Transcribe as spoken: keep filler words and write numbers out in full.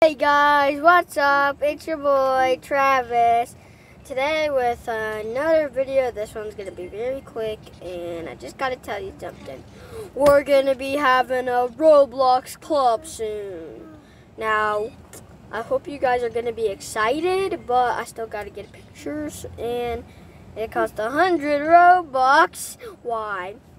Hey guys, what's up? It's your boy Travis. Today with another video. This one's gonna be very quick, and I just gotta tell you something. We're gonna be having a Roblox club soon. Now, I hope you guys are gonna be excited, but I still gotta get pictures, and it costs a hundred Robux. Why?